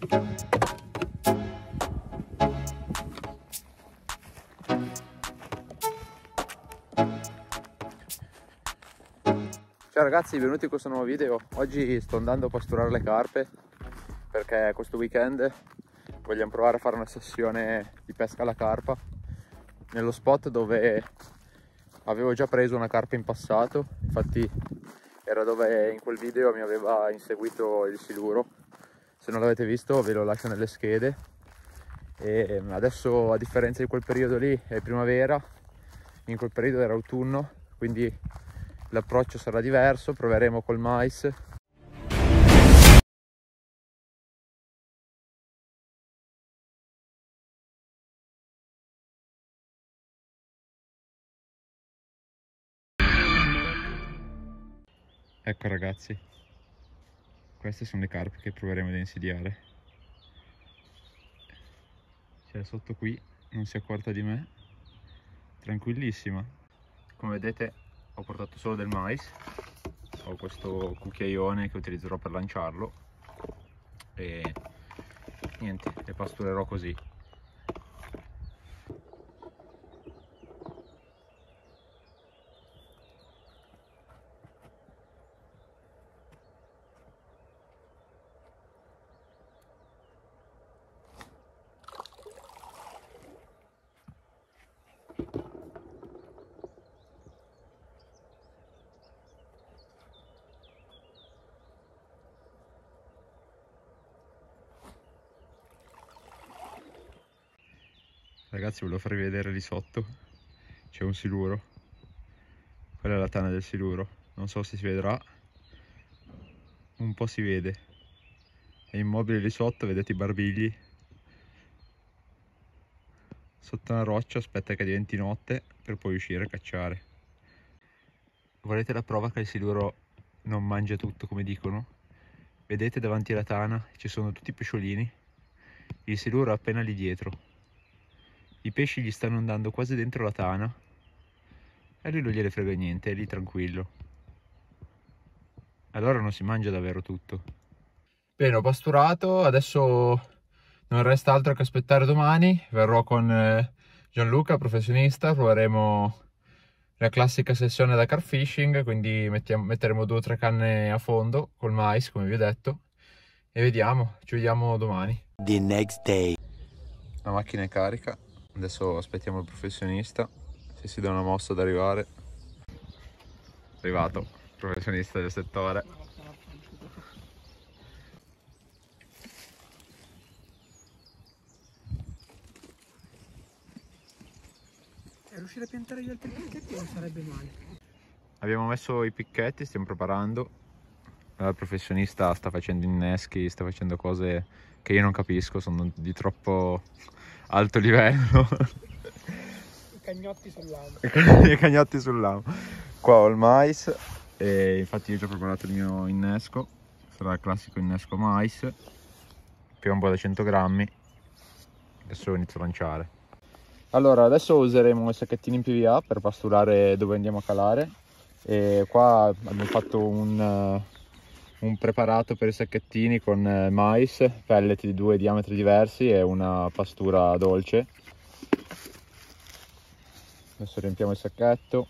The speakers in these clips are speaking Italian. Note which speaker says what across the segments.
Speaker 1: Ciao ragazzi, benvenuti in questo nuovo video. Oggi sto andando a pasturare le carpe perché questo weekend vogliamo provare a fare una sessione di pesca alla carpa nello spot dove avevo già preso una carpa in passato. Infatti era dove in quel video mi aveva inseguito il siluro. Se non l'avete visto ve lo lascio nelle schede. E adesso, a differenza di quel periodo lì, è primavera, in quel periodo era autunno, quindi l'approccio sarà diverso. Proveremo col mais. Ecco ragazzi, queste sono le carpe che proveremo ad insidiare. C'è sotto qui, non si è accorta di me, tranquillissima. Come vedete ho portato solo del mais, ho questo cucchiaione che utilizzerò per lanciarlo e niente, le pasturerò così. Ragazzi, volevo farvi vedere lì sotto, c'è un siluro, quella è la tana del siluro, non so se si vedrà, un po' si vede, è immobile lì sotto, vedete i barbigli, sotto una roccia, aspetta che diventi notte per poi uscire a cacciare. Volete la prova che il siluro non mangia tutto come dicono? Vedete davanti alla tana ci sono tutti i pesciolini, il siluro è appena lì dietro. I pesci gli stanno andando quasi dentro la tana e lui non gliene frega niente, è lì tranquillo. Allora non si mangia davvero tutto. Bene, ho pasturato, adesso non resta altro che aspettare domani. Verrò con Gianluca, professionista, proveremo la classica sessione da carp fishing, quindi metteremo 2 o 3 canne a fondo col mais, come vi ho detto, e vediamo, ci vediamo domani.
Speaker 2: The next day.
Speaker 1: La macchina è carica. Adesso aspettiamo il professionista, se si dà una mossa ad arrivare. Arrivato, professionista del settore.
Speaker 3: Riuscire a piantare gli altri picchetti non sarebbe male.
Speaker 1: Abbiamo messo i picchetti, stiamo preparando. Il professionista sta facendo inneschi, sta facendo cose che io non capisco, sono di troppo alto livello.
Speaker 3: I cagnotti sull'amo.
Speaker 1: I cagnotti sul lamo. Qua ho il mais e infatti io ho già preparato il mio innesco, sarà il classico innesco mais, piombo da 100 grammi. Adesso inizio a lanciare. Allora, adesso useremo i sacchettini in PVA per pasturare dove andiamo a calare, e qua abbiamo fatto un preparato per i sacchettini con mais, pellet di 2 diametri diversi e una pastura dolce. Adesso riempiamo il sacchetto.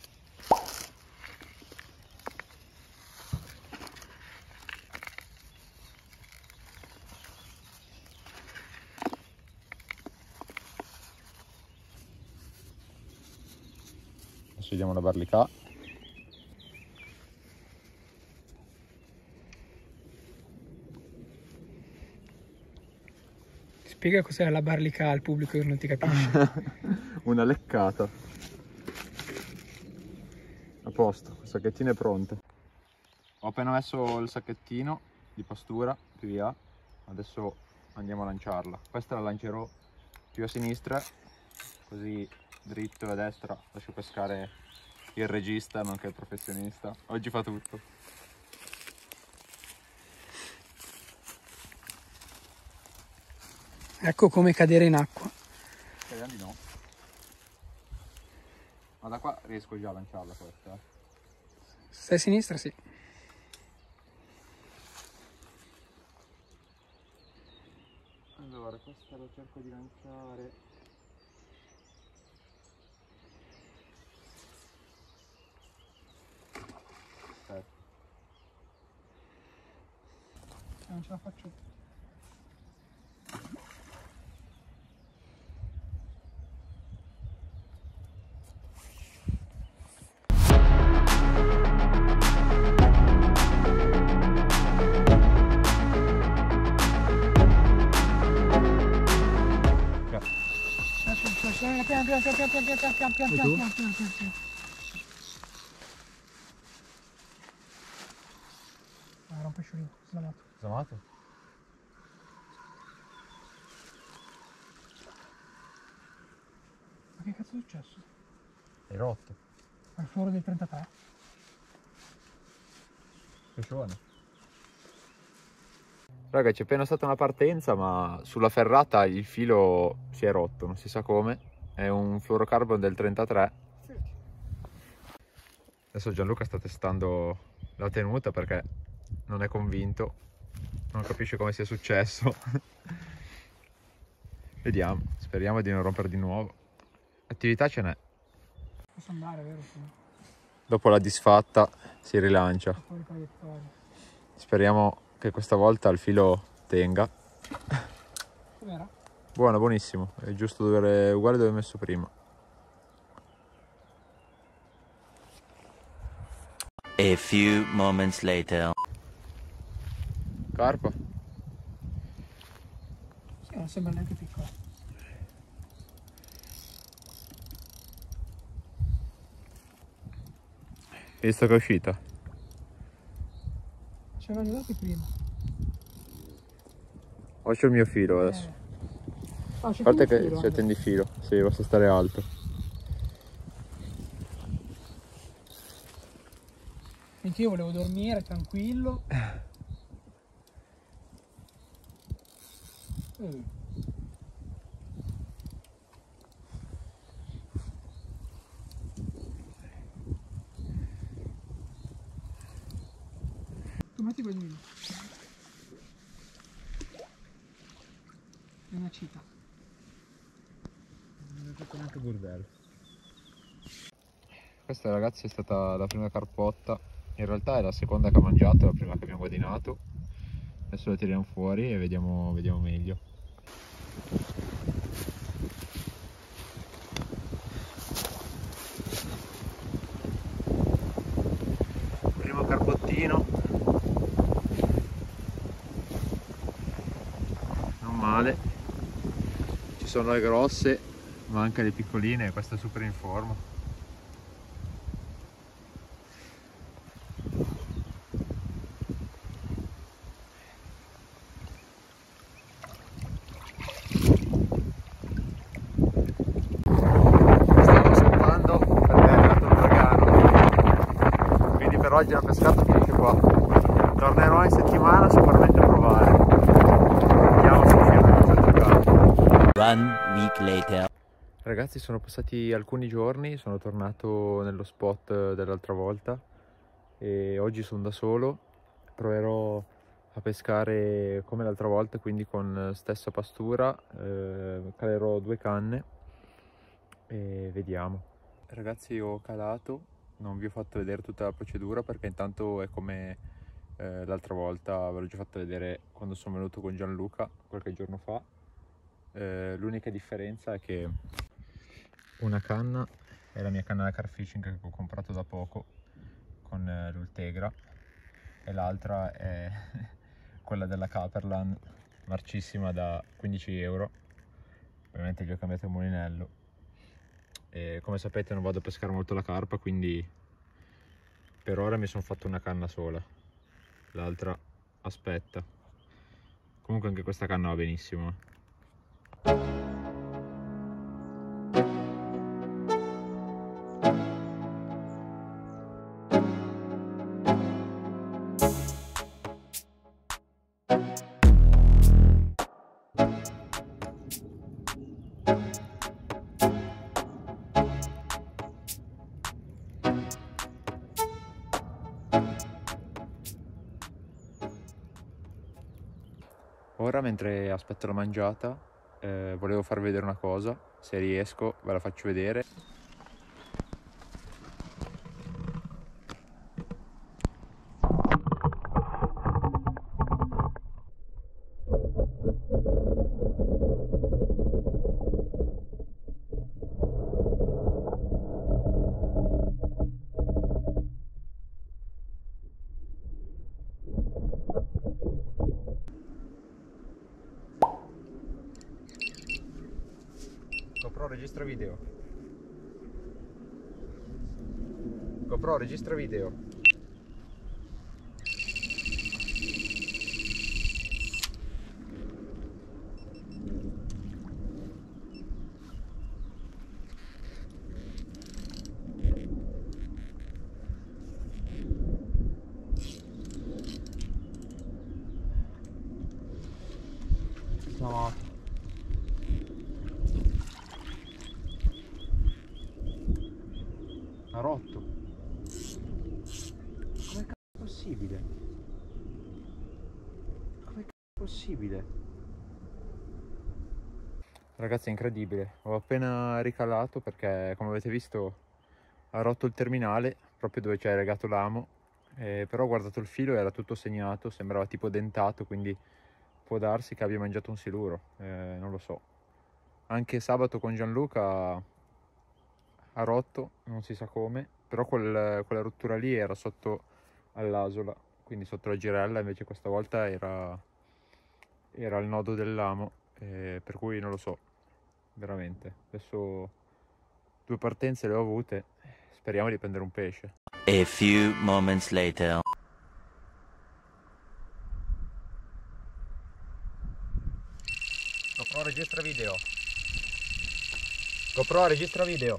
Speaker 1: Adesso diamo una barlicà.
Speaker 3: Spiega cos'è la barlica al pubblico che non ti capisce.
Speaker 1: Una leccata. A posto, il sacchettino è pronto. Ho appena messo il sacchettino di pastura PVA, adesso andiamo a lanciarla. Questa la lancerò più a sinistra, così dritto, e a destra lascio pescare il regista nonché il professionista. Oggi fa tutto.
Speaker 3: Ecco come cadere in acqua.
Speaker 1: Speriamo di no. Ma da qua riesco già a lanciarla questa.
Speaker 3: Se a sinistra sì.
Speaker 1: Allora, questa lo cerco di lanciare. Aspetta.
Speaker 3: Non ce la faccio. Piano. Era un pesciolino, slamato.
Speaker 1: Slamato?
Speaker 3: Ma che cazzo è successo?
Speaker 1: È rotto.
Speaker 3: Al fluoro del 33?
Speaker 1: Pescione. Raga, c'è appena stata una partenza, ma sulla ferrata il filo si è rotto, non si sa come. È un fluorocarbon del 33. Adesso Gianluca sta testando la tenuta perché non è convinto, non capisce come sia successo. Vediamo, speriamo di non rompere di nuovo. Attività ce n'è.
Speaker 3: Posso andare, vero? Sì.
Speaker 1: Dopo la disfatta si rilancia.
Speaker 3: Fuori traiettoria.
Speaker 1: Speriamo che questa volta il filo tenga.
Speaker 3: Com'era?
Speaker 1: Buono, buonissimo, è giusto uguale dove ho messo prima.
Speaker 2: A few moments later.
Speaker 1: Carpa?
Speaker 3: Sì, non sembra neanche piccola.
Speaker 1: Visto che è uscita?
Speaker 3: Ci avevano aiutati prima.
Speaker 1: Ho il mio filo adesso.
Speaker 3: Ah,
Speaker 1: A parte che c'è tendifilo, sì, basta stare alto.
Speaker 3: Finché io volevo dormire tranquillo. Tu metti quel è una cita.
Speaker 1: Non ho fatto neanche bordello. Questa ragazzi è stata la prima carpotta. In realtà è la seconda che ha mangiato, la prima che abbiamo guadinato. Adesso la tiriamo fuori e vediamo meglio. Primo carpottino. Non male. Ci sono le grosse, ma anche le piccoline, e questa è super in forma. Oggi la pescata finisce qua. Tornerò in settimana sicuramente a provare. Vediamo se riusciamo a giocare.
Speaker 2: 1 week later.
Speaker 1: Ragazzi, sono passati alcuni giorni, sono tornato nello spot dell'altra volta e oggi sono da solo. Proverò a pescare come l'altra volta, quindi con stessa pastura. Calerò 2 canne e vediamo. Ragazzi, ho calato. Non vi ho fatto vedere tutta la procedura perché intanto è come l'altra volta, ve l'ho già fatto vedere quando sono venuto con Gianluca qualche giorno fa. L'unica differenza è che una canna è la mia canna da carfishing che ho comprato da poco con l'Ultegra e l'altra è quella della Caperlan, marcissima, da 15 euro. Ovviamente gli ho cambiato il mulinello. E come sapete non vado a pescare molto la carpa, quindi per ora mi sono fatto una canna sola, l'altra aspetta. Comunque anche questa canna va benissimo. Ora, mentre aspetto la mangiata, volevo farvi vedere una cosa. Se riesco ve la faccio vedere. GoPro registra video. GoPro registra video. No. Ha rotto. Come è possibile? Come è possibile? Ragazzi, è incredibile. Ho appena ricalato perché, come avete visto, ha rotto il terminale proprio dove c'è legato l'amo. Però ho guardato il filo e era tutto segnato, sembrava tipo dentato, quindi può darsi che abbia mangiato un siluro. Non lo so. Anche sabato con Gianluca ha rotto, non si sa come, però quella rottura lì era sotto all'asola, quindi sotto la girella, invece questa volta era il nodo dell'amo, per cui non lo so, veramente. Adesso 2 partenze le ho avute, speriamo di prendere un pesce.
Speaker 2: A few moments later.
Speaker 1: GoPro registra video. GoPro registra video.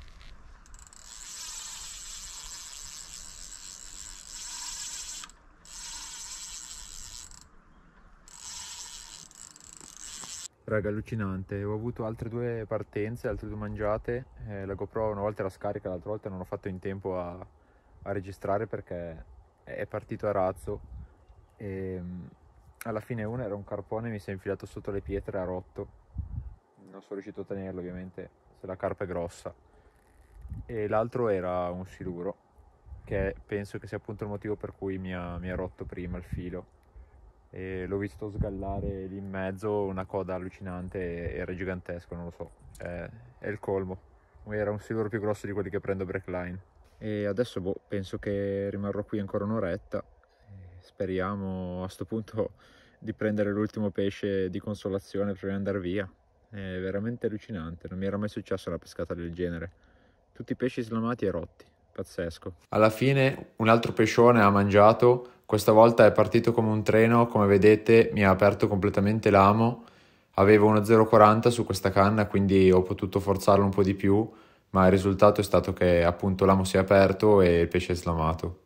Speaker 1: Raga, allucinante. Ho avuto altre 2 partenze, altre 2 mangiate. La GoPro una volta era scarica, l'altra volta non ho fatto in tempo a registrare perché è partito a razzo. E alla fine una era un carpone, mi si è infilato sotto le pietre, ha rotto. Non sono riuscito a tenerlo, ovviamente, se la carpa è grossa. E l'altro era un siluro, che penso che sia appunto il motivo per cui mi ha rotto prima il filo. E l'ho visto sgallare lì in mezzo, una coda allucinante, era gigantesco, non lo so, è il colmo. Era un siluro più grosso di quelli che prendo Breakline. E adesso penso che rimarrò qui ancora un'oretta. Speriamo a sto punto di prendere l'ultimo pesce di consolazione prima di andare via. È veramente allucinante, non mi era mai successo una pescata del genere. Tutti i pesci slamati e rotti, pazzesco. Alla fine un altro pescione ha mangiato. Questa volta è partito come un treno, come vedete mi ha aperto completamente l'amo. Avevo uno 0,40 su questa canna, quindi ho potuto forzarlo un po' di più, ma il risultato è stato che appunto l'amo si è aperto e il pesce è slamato.